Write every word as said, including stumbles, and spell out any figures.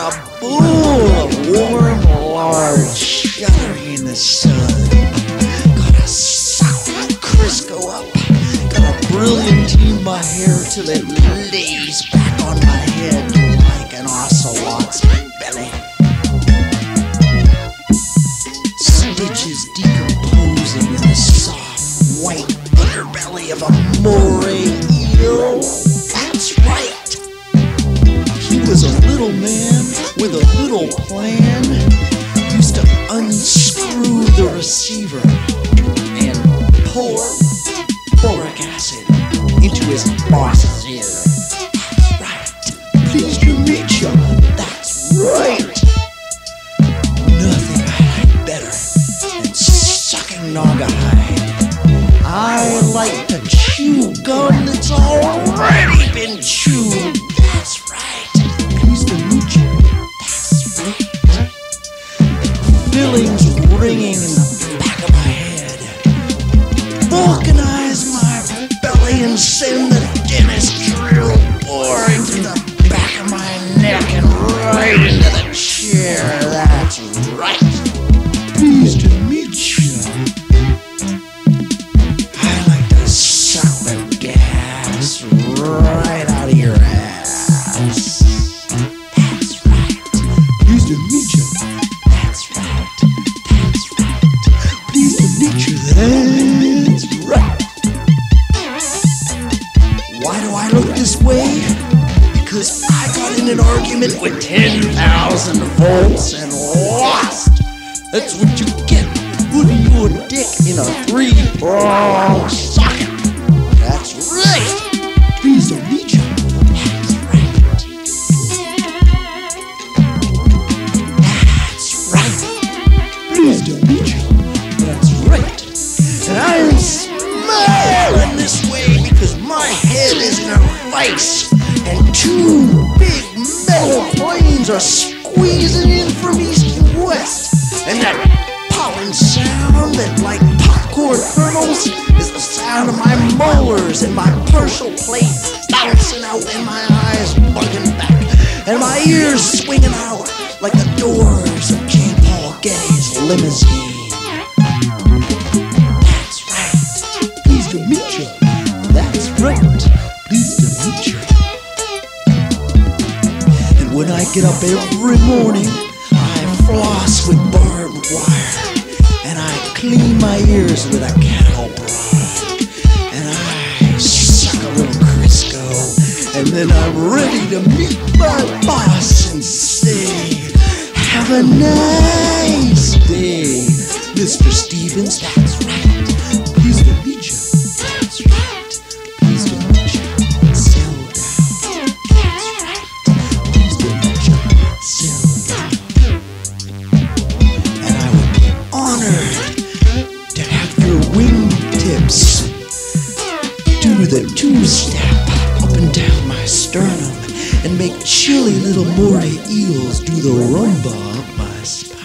a bowl of warm lard shuddering in the sun. Gotta suck my Crisco up. Gotta brilliantine my hair till it lays back on my head like an ocelot's belly. Stitches decomposing in the soft white underbelly of a moray eel. That's right. He was a little man with a little plan. Used to unscrew the receiver and pour boric acid into his boss's ear. That's right. Pleased to meet you. That's right. Nothing I like better than sucking naugahyde. I like to chew gum that's already been chewed. That's right. Pleased to meet you. That's right. Fillings ringing in the back of my head. Vulcanize my belly and send the dentist drill boring through the back of my neck and right into the chair. That's right. Pleased to meet you. I like to suck the gas right out of your ass. That's right. Pleased to meet you. That's right. That's right. Pleased to meet you. That's right. Why do I look this way? Because I got in an argument with ten thousand volts and lost. That's what you get putting your dick in a three-prong socket. That's right. Pleased to meet you. That's right. That's right. Pleased to meet you. That's right. And I'm smiling this way because my head is in a vice and two big metal planes are squeezing in from east and west. And that popping sound that, like popcorn kernels, is the sound of my molars and my partial plate bouncing out and my eyes bugging back and my ears swinging out like the doors of King Paul Getty's limousine. That's right. Pleased to meet you. That's right. Pleased to meet you. And when I get up every morning, floss with barbed wire, and I clean my ears with a cattle prod, and I suck a little Crisco, and then I'm ready to meet my boss and say, have a nice day, Mister Stevens. That's right. Pleased to meet you. That's right. Pleased to meet you. Settle down. That's right. Pleased to meet you. Settle down. Honored to have your wingtips do the two-step up and down my sternum and make chilly little moray eels do the rumba up my spine.